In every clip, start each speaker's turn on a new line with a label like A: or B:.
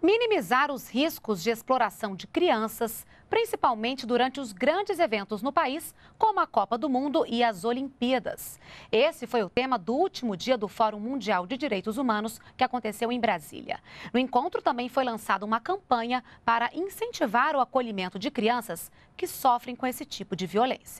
A: minimizar os riscos de exploração de crianças, principalmente durante os grandes eventos no país, como a Copa do Mundo e as Olimpíadas. Esse foi o tema do último dia do Fórum Mundial de Direitos Humanos, que aconteceu em Brasília. No encontro também foi lançada uma campanha para incentivar o acolhimento de crianças que sofrem com esse tipo de violência.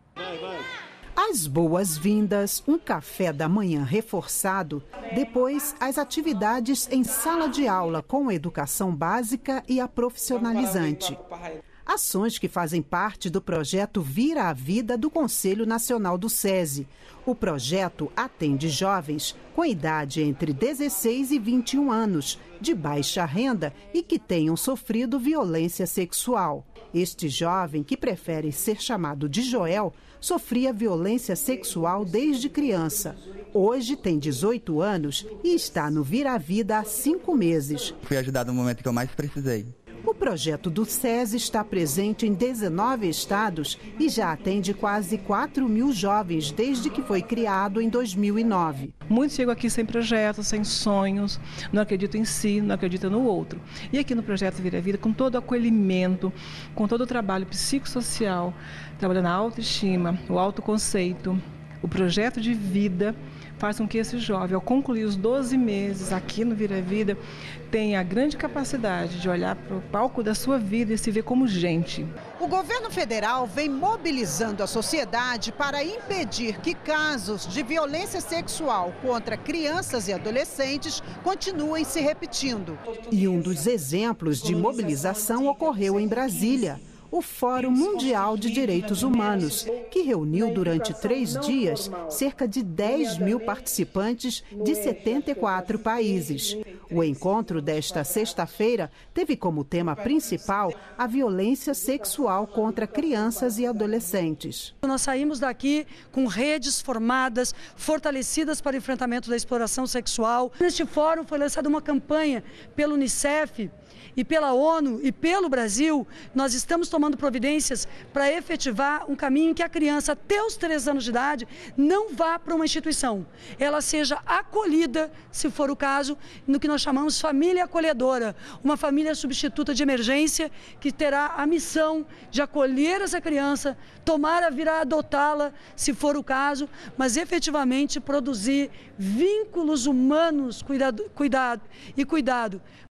B: As boas-vindas, um café da manhã reforçado, depois as atividades em sala de aula com a educação básica e a profissionalizante. Ações que fazem parte do projeto Vira a Vida do Conselho Nacional do SESI. O projeto atende jovens com idade entre 16 e 21 anos, de baixa renda e que tenham sofrido violência sexual. Este jovem, que prefere ser chamado de Joel, sofria violência sexual desde criança. Hoje tem 18 anos e está no Vira a Vida há 5 meses.
C: Fui ajudado no momento que eu mais precisei.
B: O projeto do SESI está presente em 19 estados e já atende quase 4.000 jovens desde que foi criado em 2009.
D: Muitos chegam aqui sem projetos, sem sonhos, não acreditam em si, não acreditam no outro. E aqui no projeto Vira a Vida, com todo o acolhimento, com todo o trabalho psicossocial, trabalhando a autoestima, o autoconceito, o projeto de vida, faz com que esse jovem, ao concluir os 12 meses aqui no Vira a Vida, tenha a grande capacidade de olhar para o palco da sua vida e se ver como gente.
B: O governo federal vem mobilizando a sociedade para impedir que casos de violência sexual contra crianças e adolescentes continuem se repetindo. E um dos exemplos de mobilização ocorreu em Brasília. O Fórum Mundial de Direitos Humanos, que reuniu durante 3 dias cerca de 10.000 participantes de 74 países. O encontro desta sexta-feira teve como tema principal a violência sexual contra crianças e adolescentes.
E: Nós saímos daqui com redes formadas, fortalecidas para o enfrentamento da exploração sexual. Neste fórum foi lançada uma campanha pelo Unicef e pela ONU e pelo Brasil. Nós estamos tomando providências para efetivar um caminho em que a criança, até os 3 anos de idade, não vá para uma instituição. Ela seja acolhida, se for o caso, no que nós chamamos família acolhedora. Uma família substituta de emergência que terá a missão de acolher essa criança, tomar a vir a adotá-la, se for o caso, mas efetivamente produzir vínculos humanos, cuidado